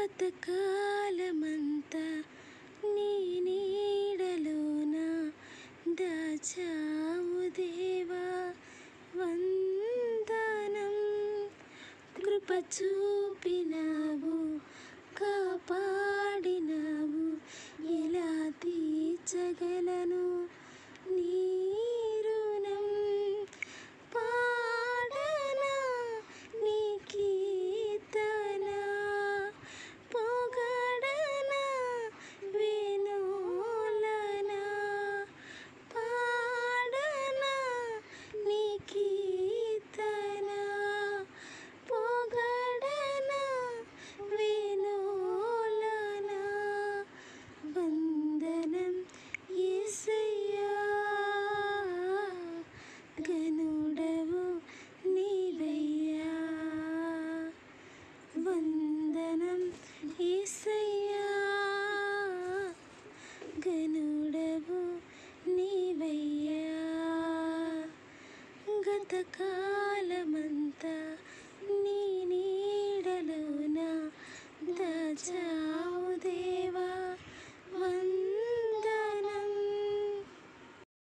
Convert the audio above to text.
గతకాలమంతా నీ నీడలోన దాచావు దేవా వందనం. కృప చూపినావు, కాపాడినావు, ఎలా తీర్చగలను నీ రుణం. పాడనా నీ కీర్తన, పొగడనా వినోలనా. పాడనా నీ కీర్తన, పొగడనా వినోలనా. వందనం యేసయ్యా, ఘనుడవు నీవయ్యా. వందనం యేసయ్యా, ఘనుడవు నీవయ్యా. గతకాలమంతా